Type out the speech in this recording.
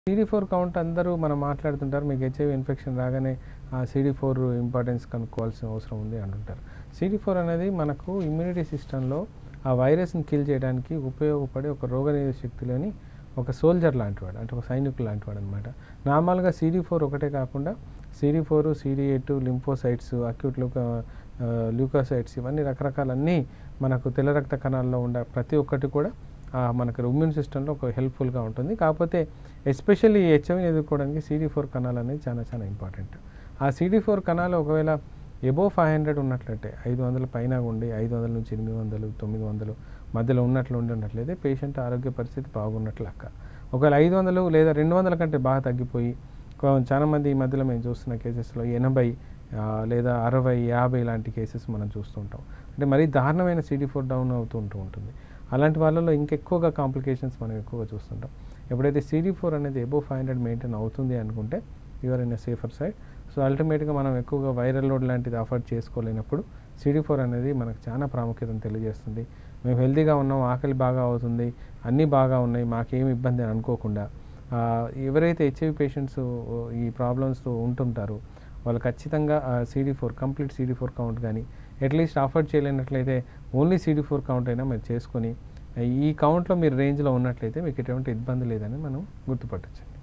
Cd4 count అందరూ మనం మాట్లాడుతుంటారు. మీకు హెచ్ఐవి ఇన్ఫెక్షన్ రాగానే Cd4 ఇంపార్టెన్స్ కనుక్కోవాల్సిన అవసరం ఉంది అంటుంటారు. Cd4 అనేది మనకు ఇమ్యూనిటీ సిస్టంలో ఆ వైరస్ని కిల్ చేయడానికి ఉపయోగపడే ఒక రోగనిరోధక శక్తిలోని ఒక సోల్జర్ లాంటివాడు, అంటే ఒక సైనికుడు లాంటివాడు అనమాట. నార్మల్గా Cd4 ఒకటే కాకుండా Cd4, Cd8, lymphocytes, acute leukocytes, ఇవన్నీ రకరకాలన్నీ మనకు తెల్ల రక్త కణాల్లో ఉండే ప్రతి ఒక్కటి కూడా మనకు ఇమ్యూన్ సిస్టంలో ఒక హెల్ప్ఫుల్గా ఉంటుంది. కాకపోతే ఎస్పెషల్లీ హెచ్ఐవిని ఎదుర్కోవడానికి Cd4 కణాలు అనేది చాలా చాలా ఇంపార్టెంట్. ఆ Cd4 కణాలు ఒకవేళ ఎబోవ్ 500 ఉన్నట్లయితే, 500 పైన ఉండి 500 నుంచి 800, 900 మధ్యలో ఉన్నట్లయితే పేషెంట్ ఆరోగ్య పరిస్థితి బాగున్నట్లు లెక్క. ఒకవేళ 500 లేదా 200 కంటే బాగా తగ్గిపోయి, చాలామంది ఈ మధ్యలో మేము చూస్తున్న కేసెస్లో 80 లేదా 60, 50 లాంటి కేసెస్ మనం చూస్తుంటాం. అంటే మరీ దారుణమైన Cd4 డౌన్ ఉంటుంది. అలాంటి వాళ్ళలో ఇంకెక్కువగా కాంప్లికేషన్స్ మనం ఎక్కువగా చూస్తుంటాం. ఎప్పుడైతే Cd4 అనేది ఎబోవ్ 500 మెయింటైన్ అవుతుంది అనుకుంటే you're in a safer side. So అల్టిమేట్గా మనం ఎక్కువగా వైరల్ లోడ్ లాంటిది అఫోర్డ్ చేసుకోలేనప్పుడు Cd4 అనేది మనకు చాలా ప్రాముఖ్యతను తెలియజేస్తుంది. మేము హెల్తీగా ఉన్నాం, ఆకలి బాగా అవుతుంది, అన్నీ బాగా ఉన్నాయి, మాకేమి ఇబ్బంది అని అనుకోకుండా ఎవరైతే హెచ్ఐవి పేషెంట్స్ ఈ ప్రాబ్లమ్స్తో ఉంటుంటారో వాళ్ళు ఖచ్చితంగా కంప్లీట్ Cd4 కౌంట్ కానీ అట్లీస్ట్ అఫోర్డ్ చేయలేనట్లయితే ఓన్లీ Cd4 కౌంట్ అయినా మీరు చేసుకొని ఈ కౌంట్లో మీరు రేంజ్లో ఉన్నట్లయితే మీకు ఎటువంటి ఇబ్బంది లేదని మనం గుర్తుపట్టచ్చు.